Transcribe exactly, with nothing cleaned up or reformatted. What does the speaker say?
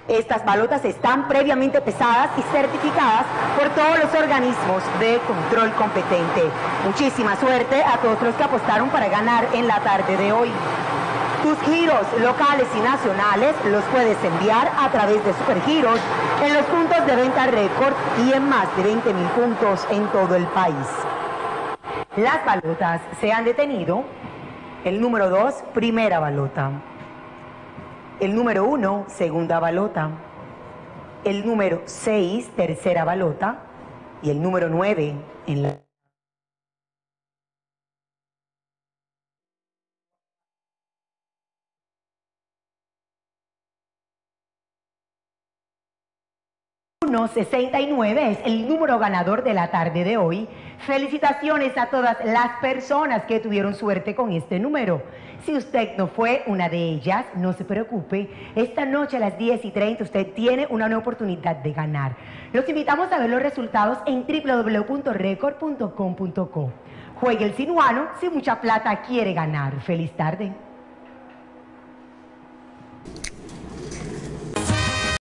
Estas balotas están previamente pesadas y certificadas por todos los organismos de control competente. Muchísima suerte a todos los que apostaron para ganar en la tarde de hoy. Tus giros locales y nacionales los puedes enviar a través de Supergiros en los puntos de venta récord y en más de veinte mil puntos en todo el país. Las balotas se han detenido. El número dos, primera balota. El número uno, segunda balota. El número seis, tercera balota. Y el número nueve en la... sesenta y nueve es el número ganador de la tarde de hoy. Felicitaciones a todas las personas que tuvieron suerte con este número. Si usted no fue una de ellas, no se preocupe. Esta noche a las diez y treinta usted tiene una nueva oportunidad de ganar. Los invitamos a ver los resultados en w w w punto record punto com punto co. Juegue el sinuano si mucha plata quiere ganar. Feliz tarde.